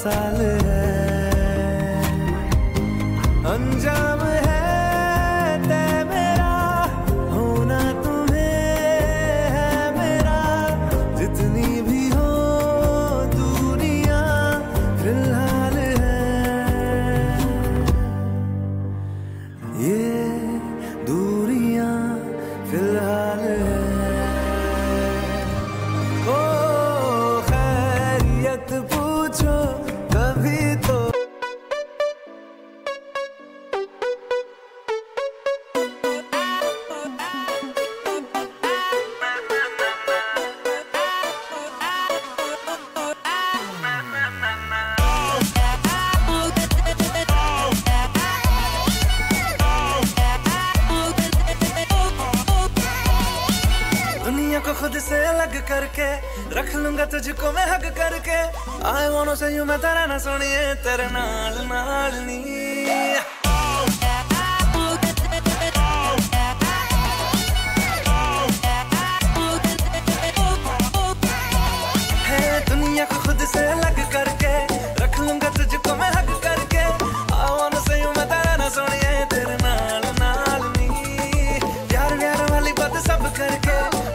साल है, अंजाम है तय मेरा, होना तुम्हें है मेरा, जितनी भी हो दूरियां फिलहाल है, ये दूरियां फिलहाल है। ओ खैरियत पूछो कभी तो, दुनिया को खुद से अलग करके रख लूंगा तुझको मैं हक करके। I wanna say you मैं तेरा ना सुनिए तेरे नाल नाल नी। है दुनिया को खुद से अलग करके रख लूंगा तुझको मैं हक करके। I wanna say you मैं तेरा ना सुनिए तेरे नाल नाल नी। प्यार प्यार वाली बात सब करके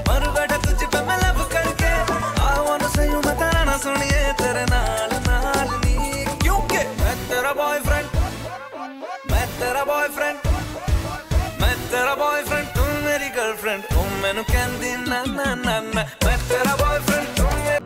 सुनिए तेरे नाल नाल नी, क्योंकि मैं तेरा बॉयफ्रेंड, मैं तेरा बॉयफ्रेंड, मैं तेरा बॉयफ्रेंड, तू मेरी गर्लफ्रेंड। ओ मैनू कहंदी ना ना ना ना, मैं तेरा बॉयफ्रेंड तू मेरी।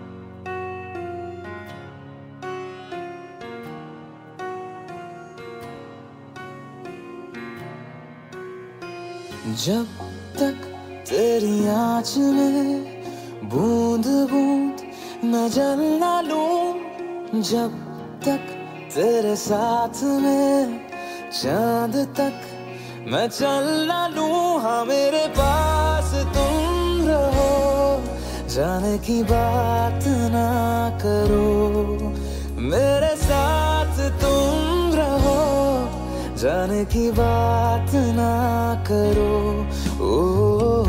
जब तक तेरी आँच में बूंद बूंद मैं जल ना लूं, जब तक तेरे साथ में चांद तक मैं चल ना लूं। हाँ मेरे पास तुम रहो, जाने की बात ना करो, मेरे साथ तुम रहो, जाने की बात ना करो। ओ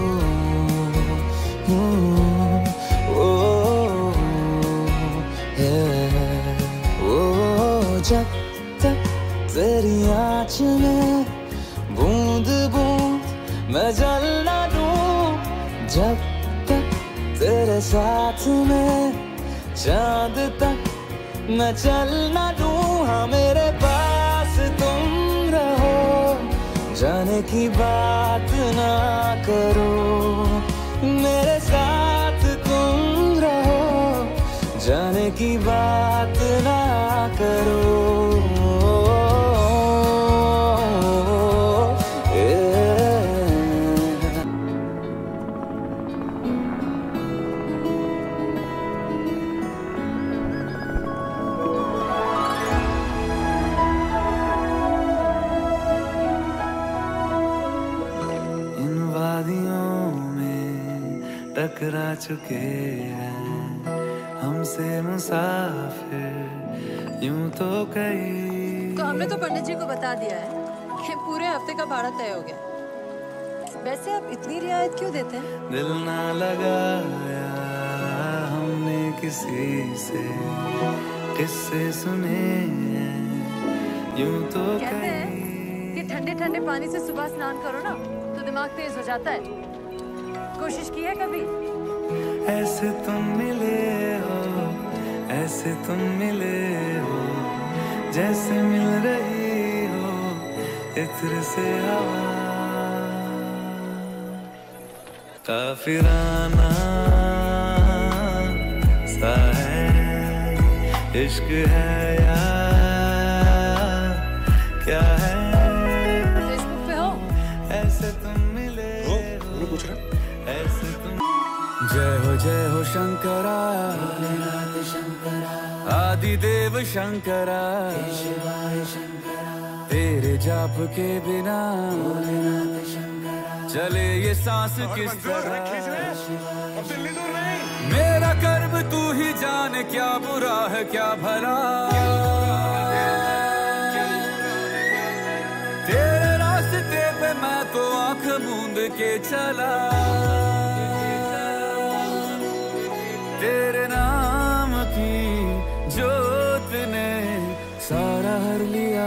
जब तक तेरी आँच में बूंद बूंद मैं जल ना लूं, जब तक तेरे साथ में चांद तक मैं चल ना लूं। हाँ मेरे पास तुम रहो, जाने की बात ना करो, मेरे साथ तुम रहो, जाने की बात ना करो। इन वादियों में टकरा चुके हैं हमसे मुसाफिर यूं तो कई। तो हमने तो पंडित जी को बता दिया है कि पूरे हफ्ते का भाड़ा तय हो गया। वैसे आप इतनी रियायत क्यों देते हैं? दिल ना लगाया हमने किसी से, किस्से सुने हैं यूं तो कहते हैं कि ठंडे ठंडे पानी से सुबह स्नान करो ना तो दिमाग तेज हो जाता है। कोशिश की है कभी? ऐसे तुम मिले हो, ऐसे तुम मिले हो, जैसे मिल रही हो इत्र से हवा। काफिराना सा है इश्क है या क्या है? फेसबुक पे हो? ऐसे तुम मिले हो, पूछ रहा ऐसे तुम। जय हो शंकरा, आदिदेव शंकरा, तेरे जाप के बिना चले ये सांस किस तरह। मेरा कर्म तू ही जाने, क्या बुरा है क्या भला, तेरे रास्ते पे मैं तो आंख मूंद के चला, तेरे नाम की जोत ने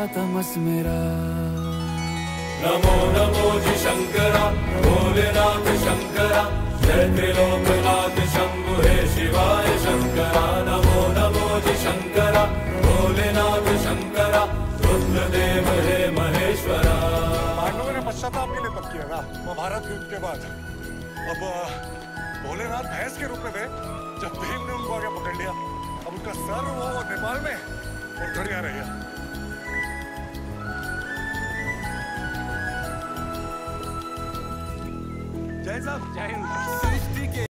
तमस मेरा। नमो नमो जी शंकरा भोलेनाथ शंकरा, जय त्रिलोकनाथ शंभु हे शिवाय शंकरा। नमो नमो जी शंकरा भोलेनाथ शंकरा, रुद्रदेव हे महेश्वरा। पांडवों ने पश्चाताप के लिए तप किया ना महाभारत युद्ध के बाद। अब भोलेनाथ भैंस के रूप में थे जब भीम ने उनको आगे पकड़ लिया। अब उनका सर वो नेपाल में और घड़िया रही है। जय साहब, जय हिंद।